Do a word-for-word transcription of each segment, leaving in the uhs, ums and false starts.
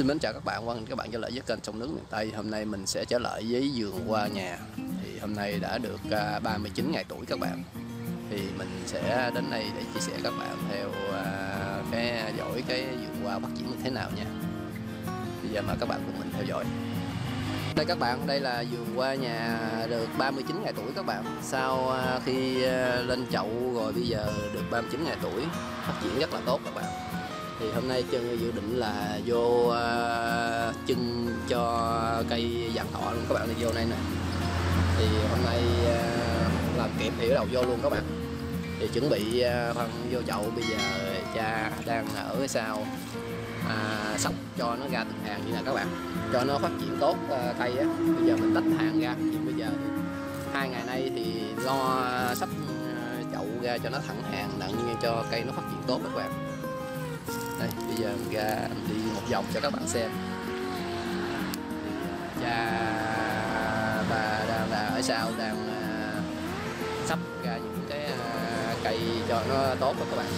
Xin mến chào các bạn,欢迎các bạn trở lại với kênh Sông Nước Miền Tây. Hôm nay mình sẽ trở lại với vườn hoa nhà. Thì hôm nay đã được ba mươi chín ngày tuổi các bạn. Thì mình sẽ đến đây để chia sẻ các bạn theo cái dõi cái vườn hoa phát triển như thế nào nha. Bây giờ mời các bạn cùng mình theo dõi. Đây các bạn, đây là vườn hoa nhà được ba mươi chín ngày tuổi các bạn. Sau khi lên chậu rồi bây giờ được ba mươi chín ngày tuổi, phát triển rất là tốt các bạn. Thì hôm nay Trân dự định là vô uh, chân cho cây vạn thọ luôn các bạn, đi vô đây nè. Thì hôm nay uh, làm kịp thì bắt đầu vô luôn các bạn. Thì chuẩn bị uh, phân vô chậu, bây giờ cha đang ở sau uh, sóc cho nó ra từng hàng như này các bạn, cho nó phát triển tốt uh, cây á. Bây giờ mình tách hàng ra, thì bây giờ hai ngày nay thì lo sắp uh, chậu ra cho nó thẳng hàng đặng cho cây nó phát triển tốt các bạn. Đây, bây giờ mình ra mình đi một vòng cho các bạn xem. Cha bà đang là ở sau đang uh, sắp ra những cái uh, cây cho nó tốt rồi các bạn.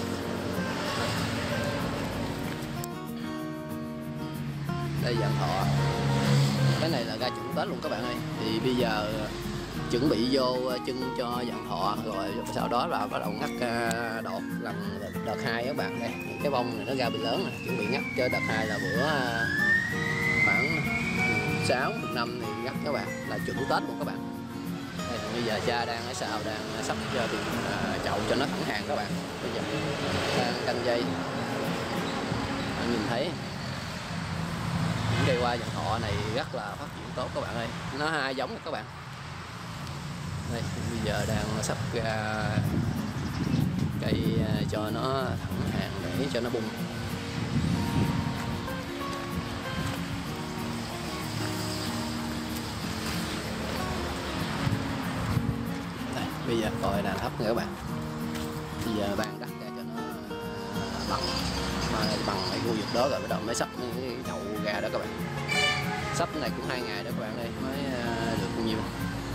Đây vạn thọ, cái này là ra chuẩn Tết luôn các bạn ơi. Thì bây giờ chuẩn bị vô chân cho vạn thọ, rồi sau đó là bắt đầu ngắt đọt lần đợt hai các bạn. Đây những cái bông này nó ra bị lớn này, chuẩn bị ngắt cho đợt hai là bữa khoảng sáu năm thì ngắt các bạn, là chuẩn Tết luôn các bạn. Đây, bây giờ cha đang ở sau đang sắp cho tiền uh, chậu cho nó thẳng hàng các bạn. Bây giờ đang canh dây, bạn nhìn thấy những cây hoa vạn thọ này rất là phát triển tốt các bạn ơi. Nó hai giống các bạn. Đây, bây giờ đang sắp ra cây cho nó thẳng hàng để cho nó bung. Đây, bây giờ coi đàn thấp nữa các bạn. Bây giờ ban đất ra cho nó bằng bằng cái khu vực đó, rồi bắt đầu mới sắp cái chậu ra đó các bạn. Sắp này cũng hai ngày đó các bạn ơi, mới được bao nhiêu.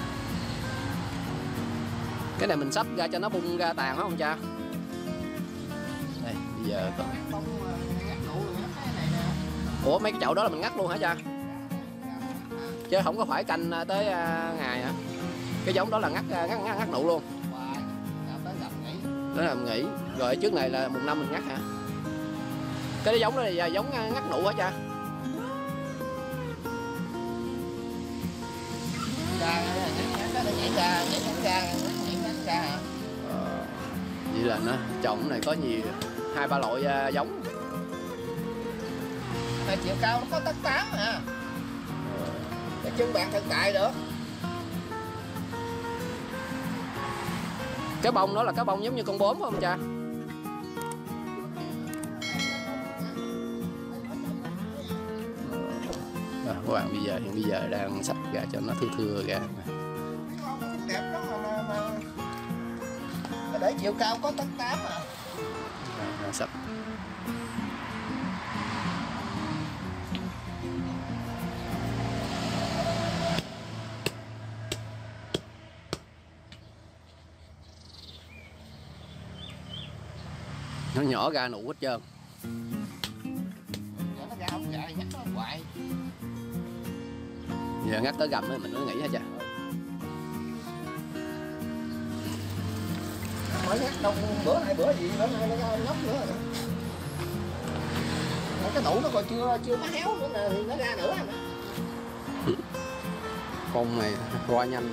Cái này mình sắp ra cho nó bung ra tàn phải không cha? Đây, bây giờ có... Ủa mấy cái chậu đó là mình ngắt luôn hả cha? Chứ không có phải canh tới ngày hả? Cái giống đó là ngắt ngắt ngắt, ngắt nụ luôn. Đó là mình nghỉ. Rồi trước này là mùng năm mình ngắt hả? Cái giống đó là giống ngắt nụ hả cha? Ờ, vậy là nó trồng này có nhiều hai ba loại uh, giống. Mà chiều cao nó có tấc tám à. Cái chân bạn thực tại được. Cái bông đó là cái bông giống như con bướm phải không cha? À, các bạn bây giờ hiện bây giờ đang sắp ra cho nó thưa thưa ra. Đẹp lắm mà, mà, mà để chiều cao có tấc tám à. À, sắp. Nó nhỏ ra nụ hết trơn. Nó ra không dài nhắc nó hoài. Giờ ngắt tới gầm ấy mình mới nghĩ hả cha? Mới ngắt đông bữa nay bữa gì nữa nó ra ngóc nữa rồi. Cái nụ nó còn chưa chưa nó héo nữa nè thì nó ra nữa nè. Bông này hoa nhanh.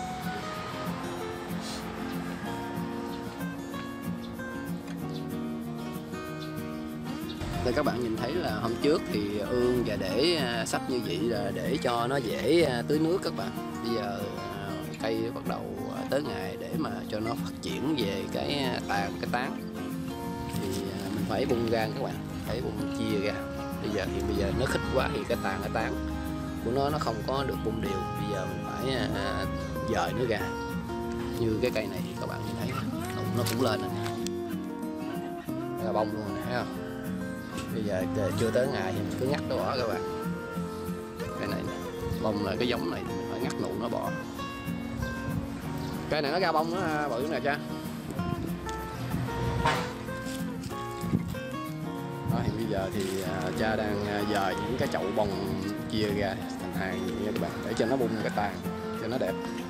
Đây các bạn nhìn thấy là hôm trước thì ương và để sắp như vậy là để cho nó dễ tưới nước các bạn. Bây giờ cây bắt đầu tới ngày để mà cho nó phát triển về cái tàn cái tán thì mình phải bung ra các bạn, phải bung chia ra. Bây giờ thì bây giờ nó khích quá thì cái tàn cái tán của nó nó không có được bung đều. Bây giờ mình phải dời nó ra. Như cái cây này thì các bạn nhìn thấy nó cũng lên rồi nè, ra bông luôn nè, thấy không? Bây giờ chưa tới ngày thì mình cứ ngắt nó bỏ các bạn. Cái này nè, bông là cái giống này mình phải ngắt nụ nó bỏ. Cây này nó ra bông nó bự nè cha. Đó, thì bây giờ giờ thì à, cha đang à, dời những cái chậu bông chia ra thành hàng nha các bạn, để cho nó bung cái tàn cho nó đẹp.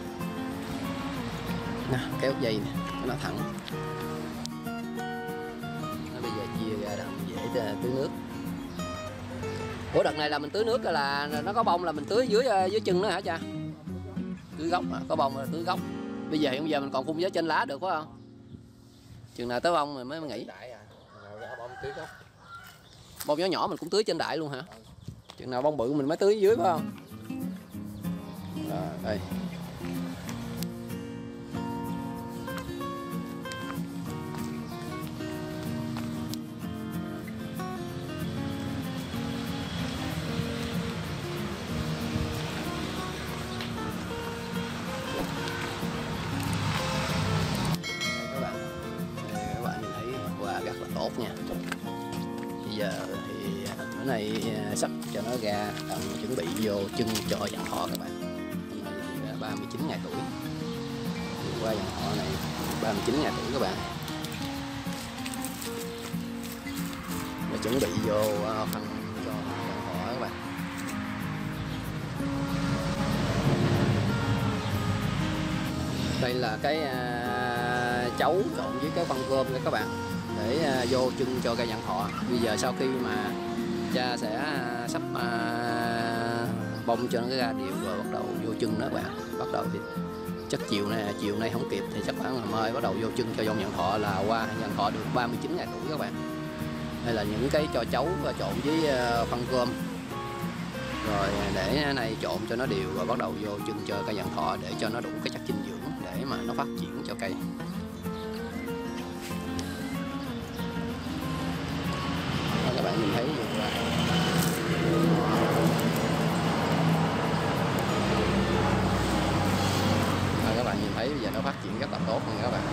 Nè, kéo dây nè, cho nó thẳng. Nó bây giờ chia ra là dễ tưới nước. Ủa đợt này là mình tưới nước là nó có bông là mình tưới dưới dưới chân nó hả cha? Tưới gốc à, có bông là tưới gốc. Bây giờ hiện giờ mình còn phun gió trên lá được phải không? Chừng nào tới bông rồi mới nghỉ. Bông nhỏ nhỏ mình cũng tưới trên đại luôn hả? Chừng nào bông bự mình mới tưới dưới phải không? Rồi, đây. Tốt nha. Bây giờ thì bữa nay sắp cho nó ra tầm chuẩn bị vô chân cho dặn họ các bạn. Hôm nay thì ba mươi chín ngày tuổi. Qua dặn họ này ba mươi chín ngày tuổi các bạn. Và chuẩn bị vô phân cho dặn họ các bạn. Đây là cái uh, chấu trộn với cái phân cơm các bạn, để uh, vô chân cho cây dặn thọ. Bây giờ sau khi mà cha sẽ uh, sắp uh, bông cho nó ra đều rồi bắt đầu vô chân đó các bạn. Bắt đầu thì chắc chiều nay chiều nay không kịp thì chắc khoảng ngày mai bắt đầu vô chân cho dòng dặn thọ là qua dặn thọ được ba mươi chín ngày tuổi các bạn. Đây là những cái cho chấu trộn với uh, phân cơm. Rồi để này trộn cho nó đều và bắt đầu vô chân cho cây dặn thọ để cho nó đủ cái chất dinh dưỡng để mà nó phát triển cho cây. Các bạn nhìn thấy được là à, các bạn nhìn thấy bây giờ nó phát triển rất là tốt nha các bạn.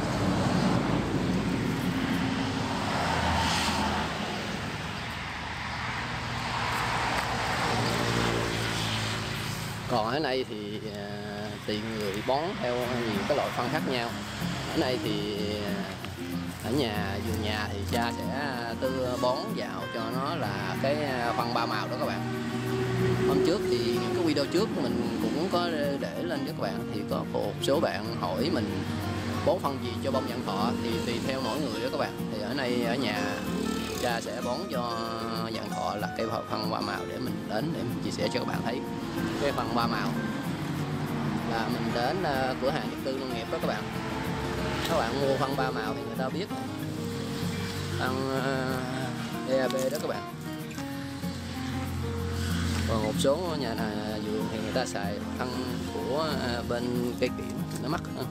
Còn ở đây thì uh, tùy người bón theo nhiều cái loại phân khác nhau. Ở đây thì ở nhà vườn nhà thì cha sẽ tư bón vào cho nó là cái phân ba màu đó các bạn. Hôm trước thì những cái video trước mình cũng có để lên cho các bạn, thì có một số bạn hỏi mình bón phân gì cho bông dặn thọ thì tùy theo mỗi người đó các bạn. Thì ở đây ở nhà cha sẽ bón cho dặn thọ là cái phân ba màu để mình đến để mình chia sẻ cho các bạn thấy. Cái phân ba màu là mình đến cửa hàng vật tư nông nghiệp đó các bạn. Các bạn mua phân ba màu thì người ta biết phân đê a bê đó các bạn. Còn một số nhà vườn thì người ta xài phân của bên cây kiển nó mắc hơn.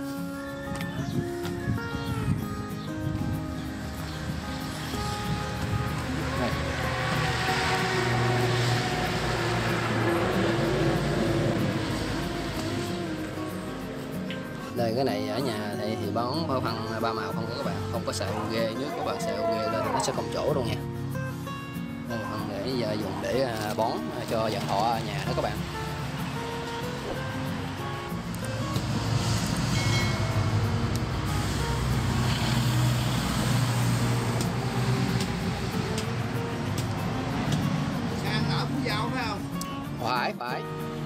Đây cái này ở nhà thì, thì bón phân ba màu không có các bạn, không có xài u ghê, nếu các bạn xài u ghê lên thì nó sẽ không chỗ đâu nha. Đây là phân để giờ dùng để bón cho dặn thọ ở nhà đó các bạn. Sang ở Phú Giao phải không? Phải phải.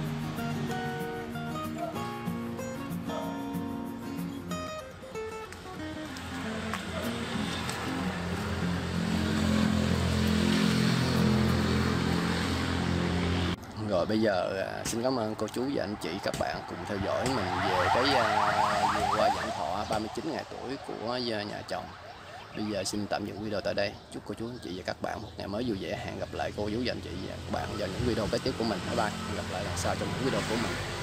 Rồi bây giờ xin cảm ơn cô chú và anh chị các bạn cùng theo dõi mình về cái vườn hoa dặn thọ ba mươi chín ngày tuổi của nhà chồng. Bây giờ xin tạm dừng video tại đây. Chúc cô chú anh chị và các bạn một ngày mới vui vẻ. Hẹn gặp lại cô chú và anh chị và các bạn vào những video kế tiếp của mình. Bye bye. Hẹn gặp lại lần sau trong những video của mình.